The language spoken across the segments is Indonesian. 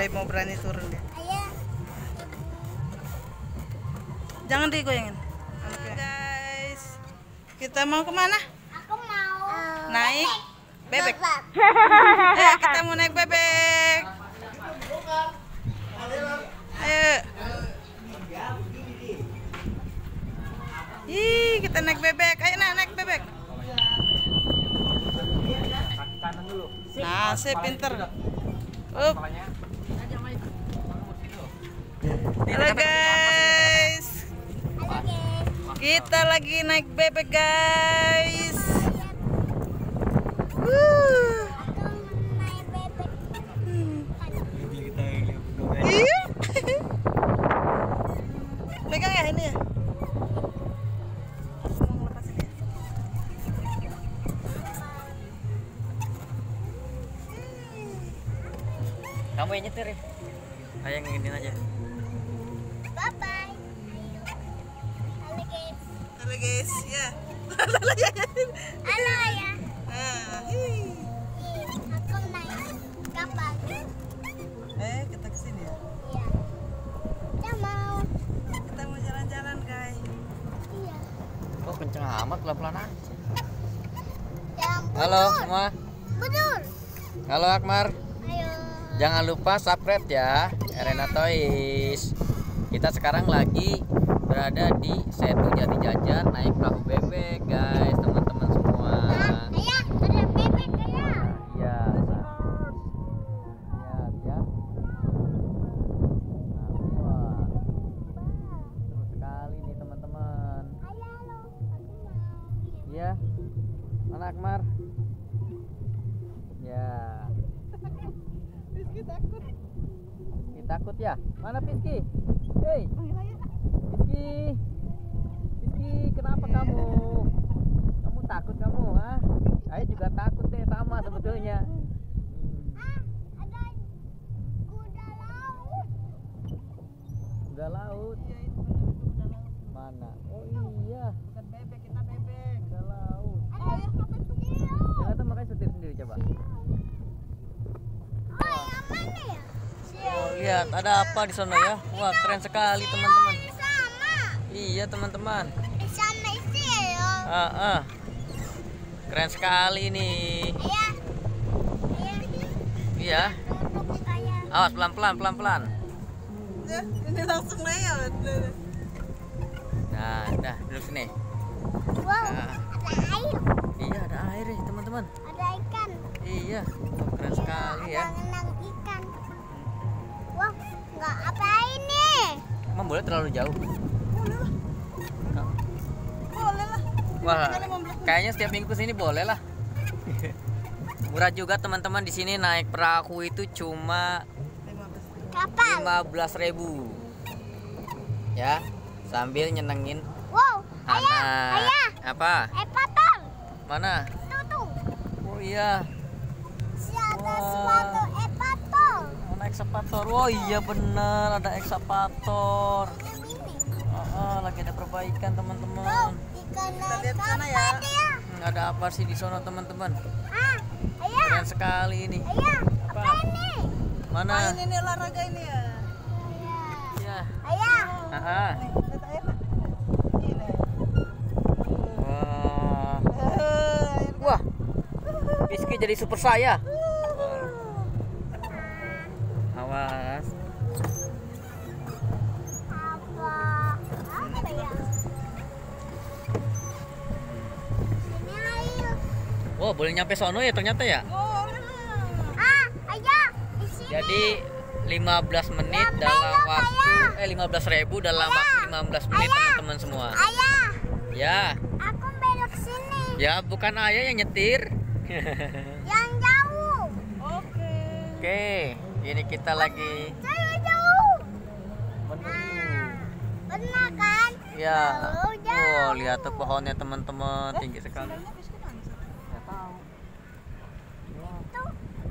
mulai mau berani turun dia. Ayah. Jangan digoyangin. Oke. Guys, kita mau kemana? Aku mau Naik bebek. Kita mau naik bebek. Ayo. Ih, kita naik bebek. Ayo naik bebek. Nah, saya pinter. Up. Halo guys. Kita lagi naik bebek guys. Iya. Pegang ya ini ya. Kamu yang nyetir ya? Ayah yang ingin aja. Bye bye. Halo guys. Halo guys, ya. Halo ayah. Ih. Aku naik kapal. Kita kesini ya. Iya. Kita mau. Kita mau jalan-jalan guys. Iya. Oh kenceng amat, pelan-pelan aja. Yang Halo semua. betul. Halo Akmar. Ayo. Jangan lupa subscribe ya, Arena Toys. Kita sekarang lagi berada di Setu Jati Jajar naik perahu bebek, guys, teman-teman semua. Ayah, ada bebek ayah. Iya. Lihat ya. Nah, wah. Seru sekali nih teman-teman. Ayah lo. Aku mau. Iya. Mana Akmar? Ya. Rizky takut. Piski takut ya? Mana Piski? Hei, Piski. Piski, kenapa kamu? Kamu takut kamu, ah? Saya juga takut deh, sama sebetulnya. Ada kuda laut. Udah laut. Iya, itu benar itu udah laut. Mana? Oh iya, Bukan bebek, kita bebek. udah laut. Ada apa tuh? Jangan tuh makanya setir sendiri coba. Oh, yang mana ya? Oh, lihat ada apa di sana ya? Wah, keren sekali teman-teman. Sama. Iya teman-teman. Sama isi ya. Keren sekali nih. Ayah. Ayah. Iya. Duduk ayah. Awas pelan-pelan, pelan-pelan. Ya, ini langsung naik ya. Nah, udah duduk sini. Wow, Nah. ada air. Iya, ada air nih teman-teman. Ada ikan. Iya, oh, keren sekali ya. Ada ngenang ikan. Wah, nggak apa ini? Emang boleh terlalu jauh? Boleh lah. Boleh lah. Wah, Tinggal 15 menit. kayaknya setiap minggu kesini boleh lah. Murah juga teman-teman, di sini naik perahu itu cuma 15. Kapal. 15.000. Ya, sambil nyenengin Wow, ayah, anak. ayah. Apa? Epator. Mana? Tuh. Oh iya, Si ada Wah. sepatu epator. ada ekskavator. Oh iya bener, ada ekskavator. Yang ini. Lagi ada perbaikan Wow, teman-teman. ikan Kita lihat naik sana apa ya. dia? Ada apa sih di sana teman-teman? Ayah, Keren sekali ini. ayah, apa Apa? ini? Mana? Main ini olahraga ini ya. Ya. Ayah, Nih, lihat air lah. Ini. Wah. Air. Wah. Rizky jadi super saya. Awas. apa ya? Ini air. Wow, boleh nyampe sono ya ternyata ya. Boleh lah. Ayah, di sini. Jadi 15 menit Ya, dalam belok, waktu ayah. 15.000 dalam Ayah. waktu 15 menit Ayah. teman-teman semua. Ayah, Ya. aku belok sini. Ya, bukan ayah yang nyetir. Yang jauh. Oke. Oke, ini kita lagi Jauh. Nah, benar kan? ya. Jauh. Oh, lihat tuh pohonnya teman-teman, tinggi sekali. Sandalnya Rizky mana? Nggak tahu. Itu.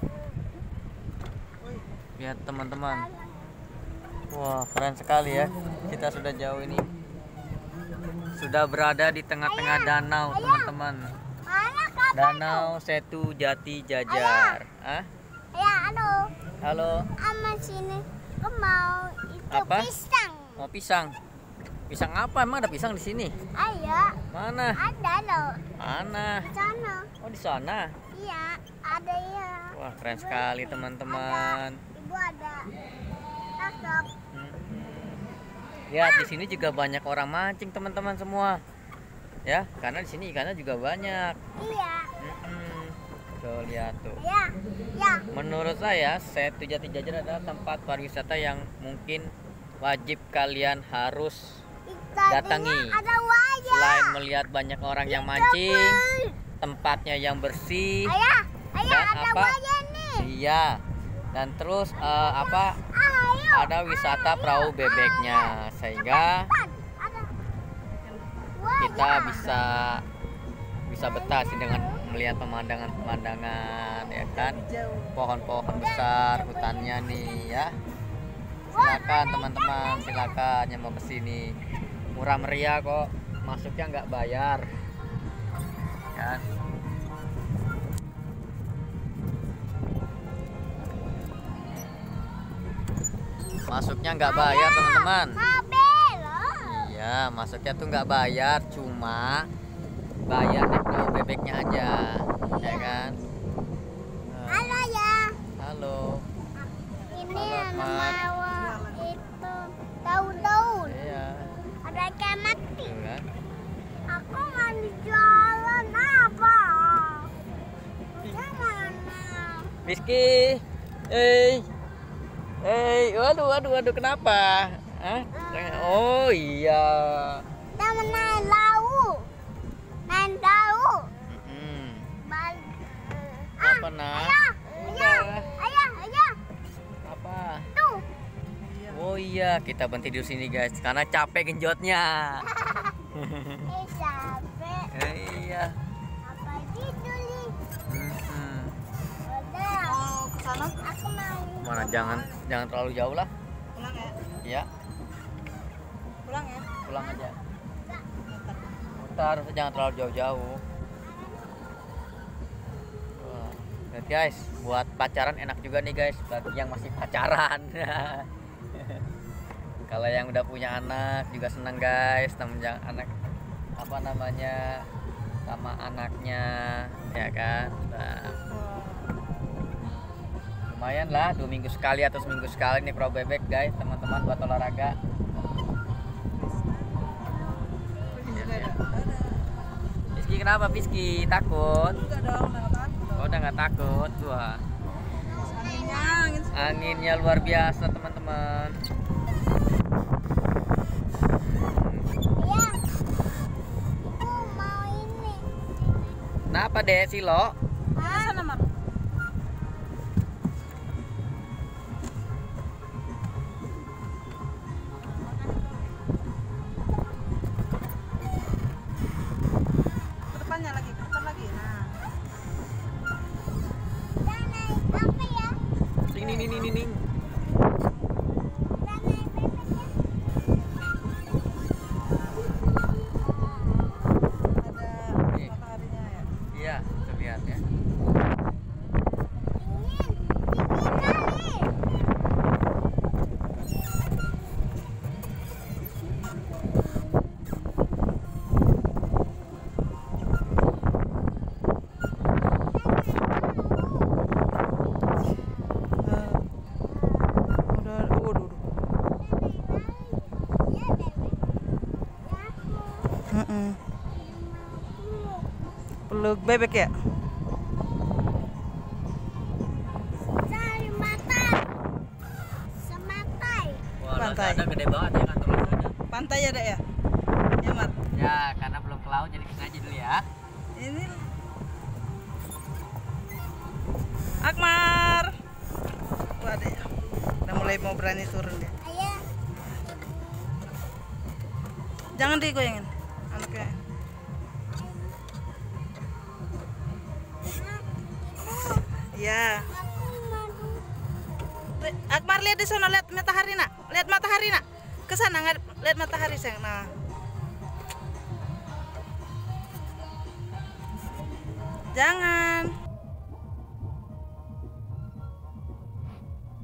Lihat teman-teman. Wah, keren sekali ya. Kita sudah jauh ini. Sudah berada di tengah-tengah danau, teman-teman. Mana kapal? Danau Setu Jati Jajar. Hah? Ya, halo. Halo. Ama sini. Aku mau itu Apa? pisang. Mau pisang? Pisang apa? Emang ada pisang di sini? Ayo. Mana? Ada loh. Mana? Di sana. Oh, di sana. Iya, ada ya. Wah, keren sekali teman-teman. Ibu ada. Cakep. Lihat di sini juga banyak orang mancing teman-teman semua. Ya, karena di sini ikannya juga banyak. Iya. Tuh lihat tuh. Ya. Ya. Menurut saya, Setu Jati Jajar adalah tempat pariwisata yang mungkin wajib kalian harus datangi. Ada wajah. Selain melihat banyak orang yang mancing, tempatnya yang bersih, Ayah, dan ada apa? wajah nih. Iya. Dan terus apa? Ayo. Ada wisata perahu bebeknya, sehingga Ada. kita bisa betah sih dengan melihat pemandangan ya kan, pohon-pohon besar, hutannya nih ya. Silakan teman-teman, silakan yang mau kesini, murah meriah kok, masuknya nggak bayar kan. Masuknya nggak bayar teman-teman. Iya, masuknya tuh nggak bayar, cuma bayar naik perahu bebeknya aja, ya kan. Halo ya. Halo. Ini Halo, Mat. nama itu daun-daun. Iya. Ada ikan mati. Tuh kan. Aku mau di jalan apa? Gimana? Rizky, waduh, kenapa? Hah? Oh iya. Kita main laut. Main laut. Apa nak? Ayah. Apa? Tuh. Oh iya, kita berhenti di sini guys, karena capek genjotnya. Capek. Iya. Apa gitu nih? Mm-mm. Udah. Mau ke sana? Aku mau. Mana jangan terlalu jauh lah. Pulang ya? Ya, Pulang ya? pulang aja. Ntar jangan terlalu jauh-jauh. Wah, lihat guys, buat pacaran enak juga nih guys, bagi yang masih pacaran. Kalau yang udah punya anak juga seneng guys, temen anak apa namanya sama anaknya, ya kan. Nah, lumayan lah 2 minggu sekali atau seminggu sekali nih perahu bebek guys, teman-teman, buat olahraga. Rizky kenapa Rizky? Takut? Enggak dong, enggak takut. Oh, udah nggak takut. Wah, Angin. anginnya luar biasa teman-teman. Iya. Aku mau ini. Kenapa deh Silo? Ke sana, Mar. Ke depannya lagi, ke depan lagi. Nah. Kita naik apa ya? Ning. Kita naik bebeknya. Ada mataharinya ya. Iya, tuh lihat ya. Dingin kali. Waduh. Iya, bebek. Ya, aku. Peluk bebek ya? Cari mata. Sematai. Wah, Pantai. Lazada gede banget ya kantor Lazada. Pantai ada ya? Ya, Mar. Ya, karena belum ke laut jadi kesini aja dulu ya. Ini Akmar. Tuh ada ya. Udah mulai mau berani turun dia. Ayah. Jangan digoyangin anaknya. Ya. Aku mau. Akmar lihat di sana, lihat matahari nak. Lihat matahari nak. Ke sana lihat matahari sayang. Nah. Jangan.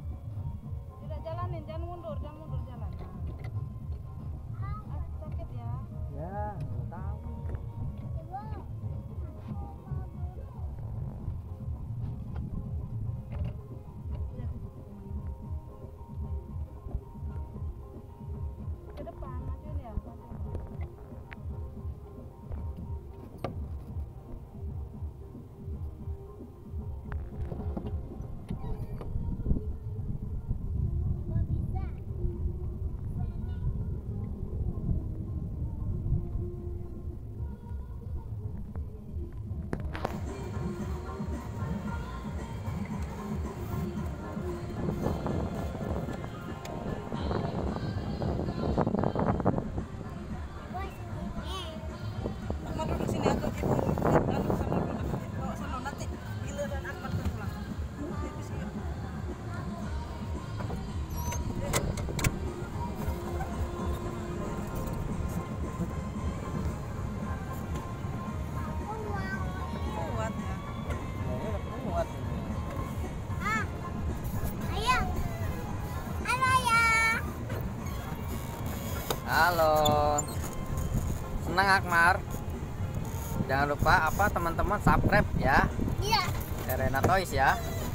Halo. Senang Akmar. Jangan lupa apa teman-teman subscribe ya. Iya. Serena Toys ya.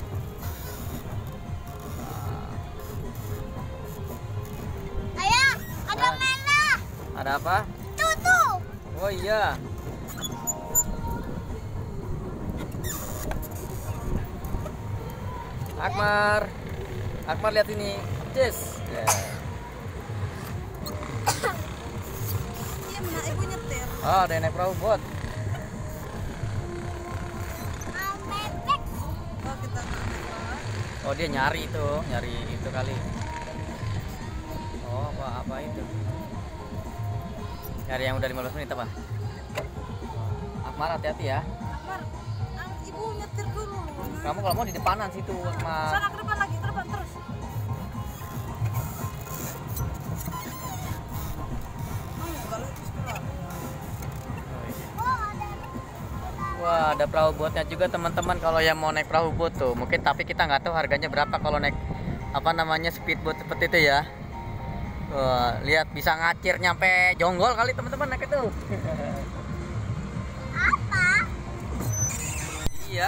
Ayah, ada Ah. merah. Ada apa? Tuh. Oh iya. Akmar. Akmar lihat ini. Yes. Iya, mana ibu nyetir. Oh, ada yang naik perahu bot. Mepet. Oh, kita naik. Oh, dia nyari itu kali. Oh, apa itu? Nyari yang udah 15 menit apa? Akmar hati-hati ya. Akmar, ibu nyetir dulu. Kamu kalau mau di depanan situ, Akmar. Sana ke depan lagi, ke depan terus. Kalau itu sekolah. Oh, ada. Wah, ada perahu botnya juga teman-teman. Kalau yang mau naik perahu bot tuh, mungkin tapi kita nggak tahu harganya berapa kalau naik apa namanya speedboat seperti itu ya. Wah, lihat bisa ngacir nyampe Jonggol kali teman-teman naik itu. Apa? Iya.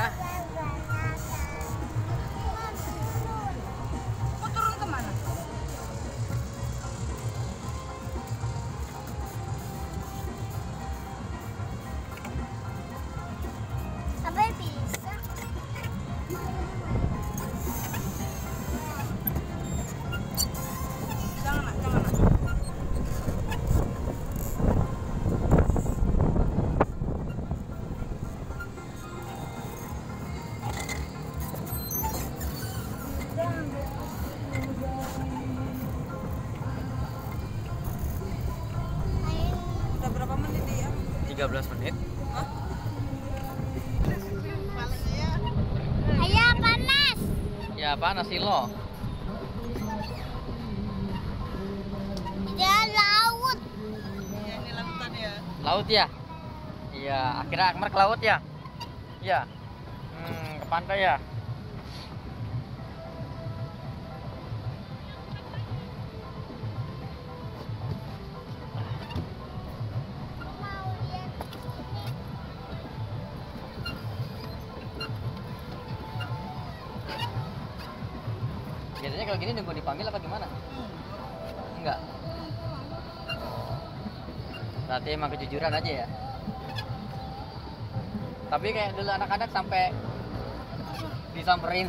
Mau turun kemana? Sampai bisa. Jangan nak, jangan nak. Udah berapa menit ya? 13 menit. Hah? Ayah panas. Ya panas sih lo. Dia laut. Iya, ini lautan ya. Laut ya? Iya, akhirnya Akmar ke laut ya? Iya. Ke pantai ya? Mau lihat ini. Biasanya kalau gini nunggu dipanggil apa gimana? Enggak. Berarti emang kejujuran aja ya. Tapi kayak dulu anak-anak sampai disamperin.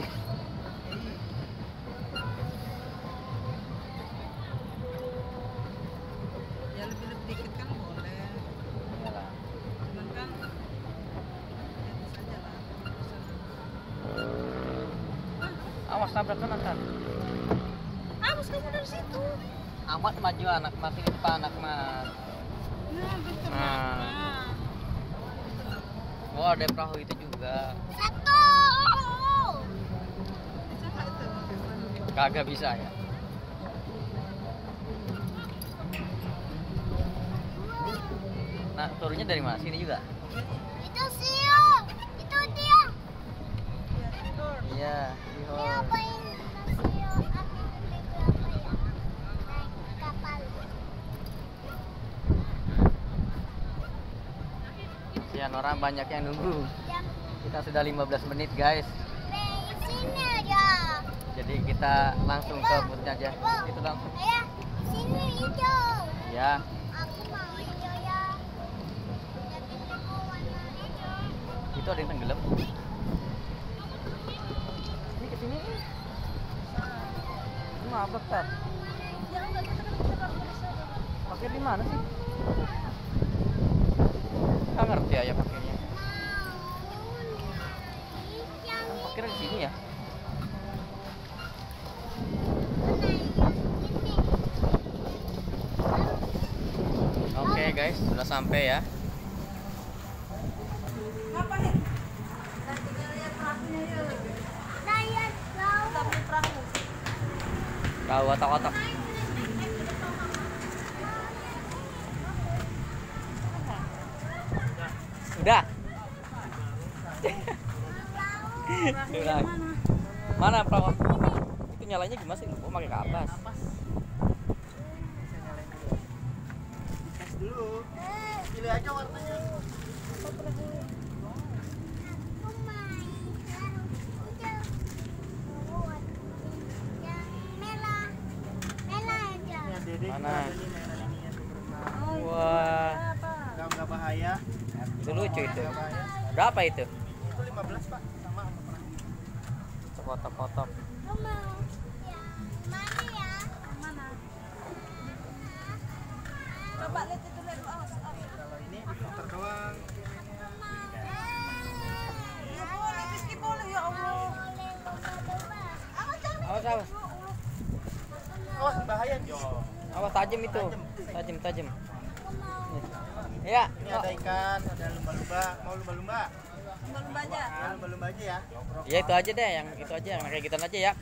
Ya lebih-lebih dikit kan boleh. Iyalah. Cuman kan lihat saja lah. Awas tabrak kan ntar. Harus kamu dari situ. Amat maju anak masih di depan anak mas. Nah, betul. Nah. Nah. Oh ada perahu itu juga. Satu. Siapa itu? Kagak bisa ya. Nah turunnya dari mana? Sini juga? Itu Sio. Itu dia. Ya, tidur. Iya. Dia Sihor. apain Sio? Aku berapa ya? Naik kapal. Kasihan orang banyak yang nunggu. Yang Kita sudah 15 menit guys. di sini aja. Jadi kita langsung ke boothnya aja. Itu langsung. Ayah, sini hijau. Ya. Aku mau hijau ya. Tapi aku warna hijau. Itu ada yang tenggelam. Ini kesini. Ini mabak tar. Ya enggak, kita kan bisa bisa. Pakai di mana sih? Nggak ngerti ya pakainya. Kira di sini ya. Oke guys, sudah sampai ya. Ngapain? Dan tinggal lihat perahunya yuk. Lihat laut. Tapi perahu. Tahu otak-otak. Udah. Udah. Mana perahu? Itu nyalanya gimana sih? Oh pakai kapas. dulu. Pilih aja warnanya. Aku main hijau. Yang merah. Merah aja. Ini ada Dede Mana? juga ada nih merah ini yang berenang. Wah, Nggak bahaya. itu lucu itu. Nggak bahaya. Berapa itu? Itu 15 Pak, sama pernah. Kotak-kotak. Aku mau yang mana ya? Mana? Coba lihat itu lihat. Kalau ini diputar doang. Ya boleh, Rizky boleh ya Allah. Awas, awas. Awas bahaya. Awas tajam itu. Tajam. Iya. Ini ada ikan, ada lumba-lumba. Mau lumba-lumba? Lumba-lumba aja. Ya, lumba-lumba aja ya. Ya itu aja deh, yang itu aja, yang kayak gitu aja ya.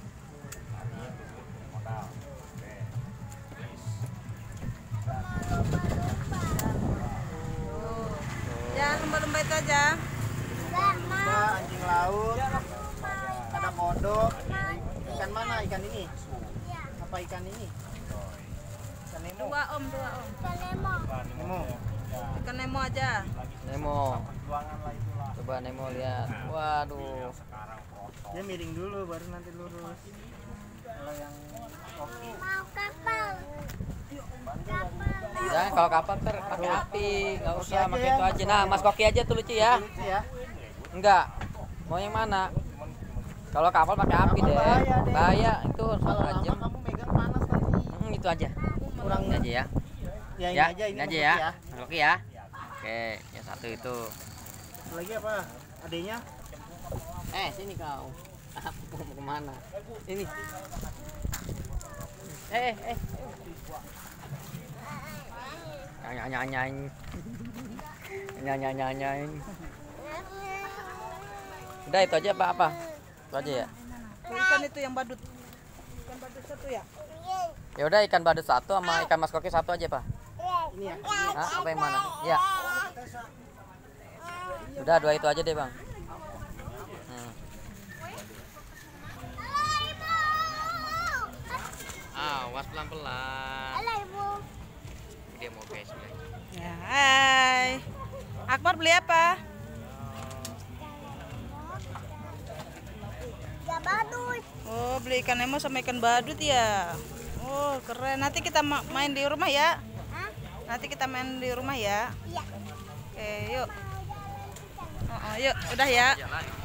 Ya, lumba-lumba itu aja. Lumba, anjing laut, ada kodok. Ikan mana? Ikan ini? Apa ikan ini? Ikan Nemo. Dua om. Nemo. Ikan Nemo aja. Nemo. Coba Nemo lihat. Waduh. Dia miring dulu, baru nanti lurus. Kalau yang koki, Mau kapal. Ya, kalau kapal ter pakai api, nggak usah pakai itu aja. Nah, Mas Koki aja tuh lucu ya. lucu ya. Enggak. Mau yang mana? Kalau kapal pakai api Kapal deh. bahaya deh. Bahaya itu Kalau lama tajam. kamu megang panas nanti. Itu aja. Kurang Ini aja ya. Ya, ini Ya, aja ini Mas aja ya. Koki Mas Koki ya. Oke, yang satu itu. Lagi apa? Adanya? Sini kau. Aku mau kemana? Ini. Nyany. Udah itu aja apa? Itu aja ya. Ikan itu yang badut. Ikan badut satu ya. Ya udah ikan badut satu sama ikan Mas Koki satu aja, Pak. Ini ya. Hah, apa yang mana? Ya. Udah dua itu aja deh, Bang. Awas pelan-pelan. Halo Ibu. Dia mau guys. Ya, hai. Akbar beli apa? Ya badut. Oh, beli ikan Nemo sama ikan badut ya. Oh, keren. Nanti kita main di rumah ya. Hah? Nanti kita main di rumah ya. Iya. Oke, yuk. Yuk, udah ya. Jalan.